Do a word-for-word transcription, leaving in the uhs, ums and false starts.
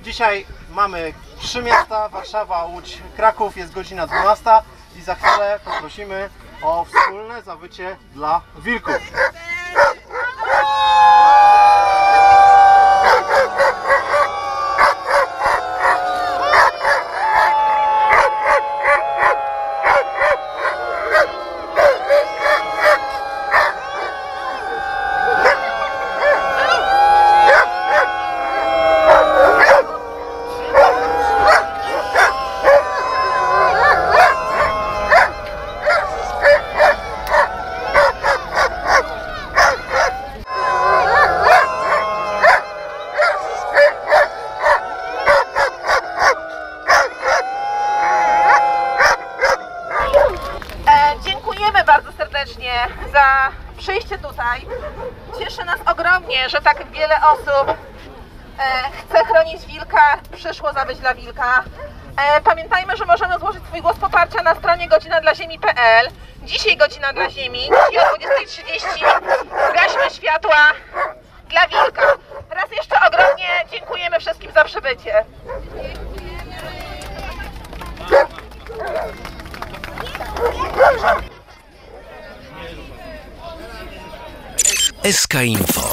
Dzisiaj mamy trzy miasta, Warszawa, Łódź, Kraków, jest godzina dwunasta i za chwilę poprosimy o wspólne zawycie dla wilków. Bardzo serdecznie za przyjście tutaj. Cieszy nas ogromnie, że tak wiele osób e, chce chronić wilka, przyszło zawyć dla wilka. E, pamiętajmy, że możemy złożyć swój głos poparcia na stronie godzina dla ziemi kropka p l. Dzisiaj godzina dla ziemi, dzisiaj o dwudziestej trzydzieści zgaśmy światła dla wilka. Raz jeszcze ogromnie dziękujemy wszystkim za przybycie. S K Info.